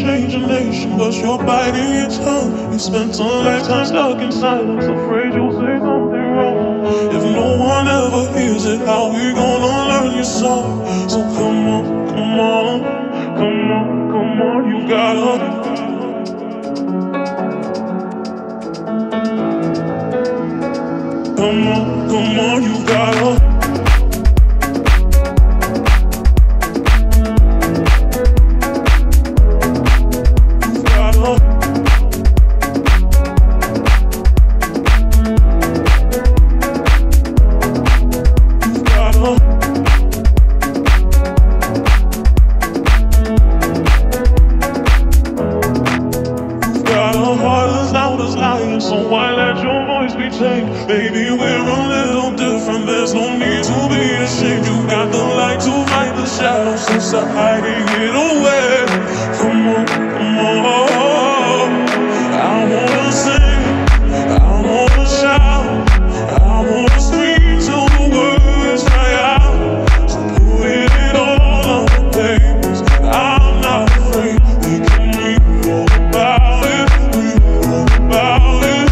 change a nation, but you're biting your tongue. You spent a lifetime stuck in silence, afraid you'll say something wrong. If no one ever hears it, how we gonna learn your song? So come on, come on, come on, come on, you gotta. Come on, you gotta. So why let your voice be tamed? Baby, we're a little different. There's no need to be ashamed. You got the light to fight the shadows, so stop hiding it away. Come on, come on. I wanna sing, I wanna shout, I wanna scream till the words dry out. So put it all on the page. I'm not afraid. We can read all about it. Read all about it.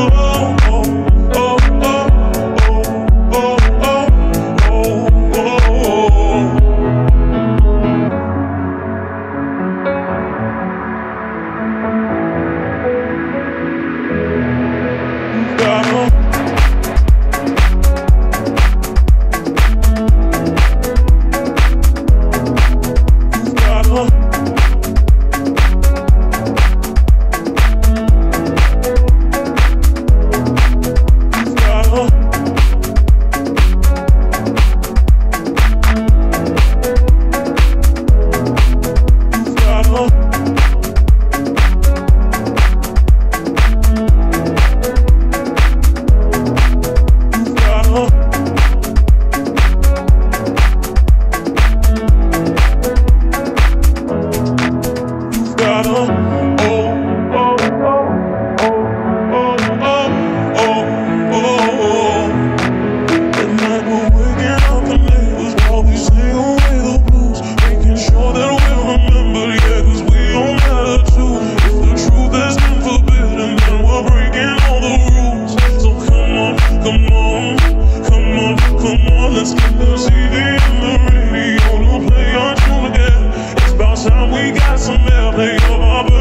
Let's get the CD and the radio to play our tune again. It's about time we got some airplay of our